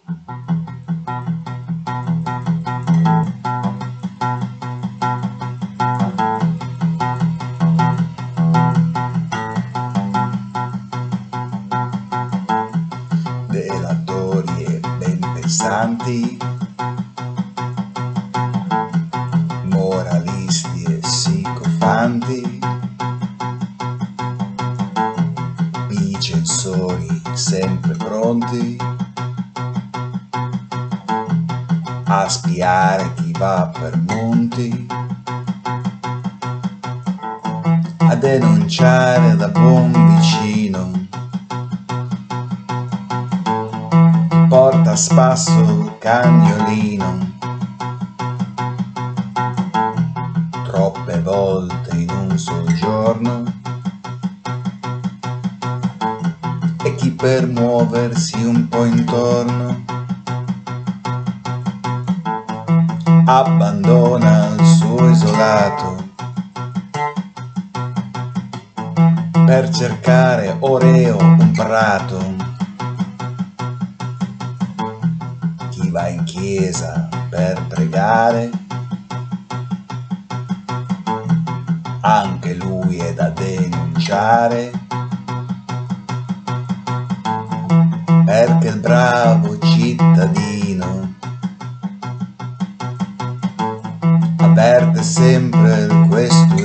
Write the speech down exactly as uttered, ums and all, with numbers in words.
Delatori e ben pensanti, moralisti e sicofanti, i censori sempre pronti a spiare chi va per monti, a denunciare da buon vicino, porta a spasso il cagnolino, troppe volte in un sol giorno, e chi per muoversi un po' intorno abbandona il suo isolato per cercare oreo un prato. Chi va in chiesa per pregare, anche lui è da denunciare, perché il bravo cittadino avverte sempre il questuino